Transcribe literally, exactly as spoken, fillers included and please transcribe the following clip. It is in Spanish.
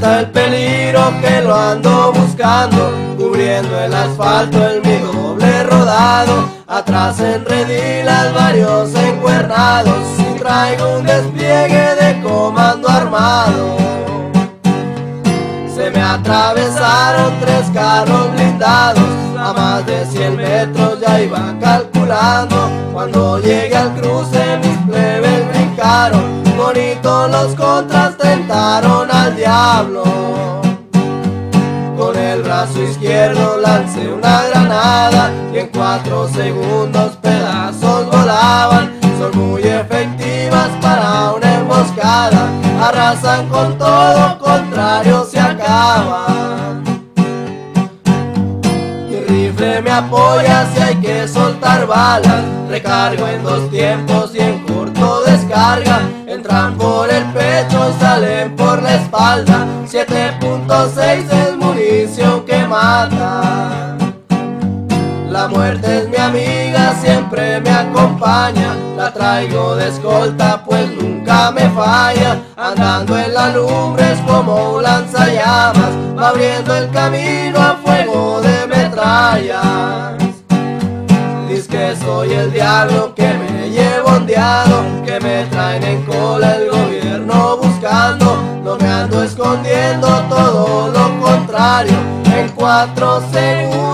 está el peligro que lo ando buscando, cubriendo el asfalto el mi doble rodado. Atrás en redilas varios encuernados, y traigo un despliegue de comando armado. Se me atravesaron tres carros blindados, a más de cien metros ya iba calculando. Cuando llegué al cruce mis plebes brincaron, bonito los contras tentaron al diablo. Con el brazo izquierdo lancé una granada y en cuatro segundos pedazos volaban. Son muy efectivas para una emboscada, arrasan con todo, contrario se acaban. Mi rifle me apoya si hay que soltar balas, recargo en dos tiempos y en corto descarga. Entran por el pecho y salen por la espalda, siete punto seis es munición que mata. La muerte es mi amiga, siempre me acompaña, la traigo de escolta pues nunca me falla. Andando en la lumbre es como un lanzallamas, va abriendo el camino a fuego de metrallas. Dice que soy el diablo que me llevo ondeado, que me traen en cola el gobierno buscando. No me ando escondiendo, todo lo contrario, en cuatro segundos